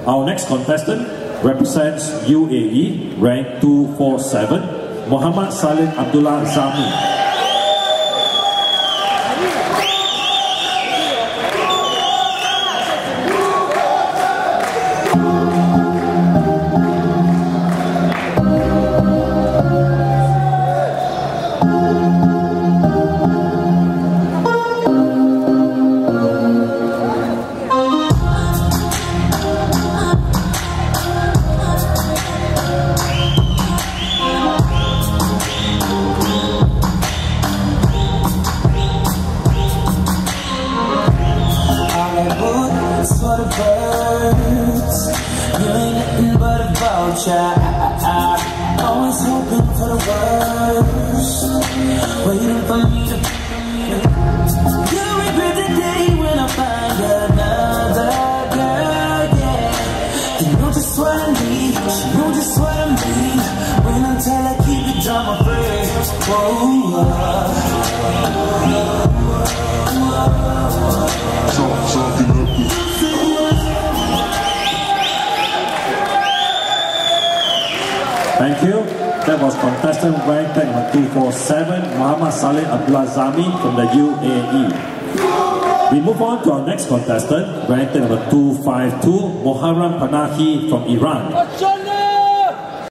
Our next contestant represents UAE, rank 247, Muhammad Salim Abdullah Zami. For the birds, you ain't nothing but a vulture. Always hoping for the worst, waiting for me to. You'll regret the day when I find another girl, yeah. You know just what I need, you know just what I need. When I tell her keep it drama free. Thank you. That was contestant rank number 247, Muhammad Salim Abdullah Zami from the UAE. We move on to our next contestant, ranked number 252, Muharram Panahi from Iran.